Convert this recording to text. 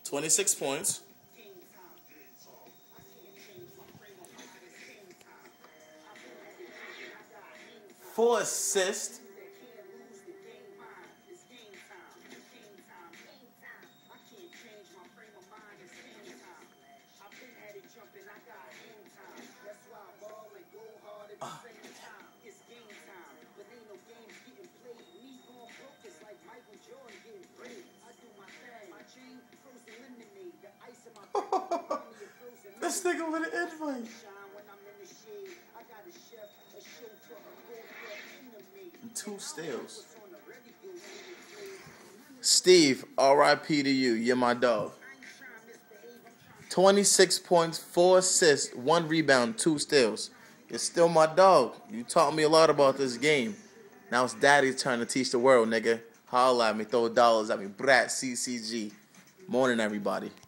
26 points. 4 assists. This nigga with an invite. And 2 steals. Steve, R.I.P. to you. You're my dog. 26 points, 4 assists, 1 rebound, 2 steals. You're still my dog. You taught me a lot about this game. Now it's daddy's turn to teach the world, nigga. Holla at me, throw dollars at me. Brat, CCG. Morning, everybody.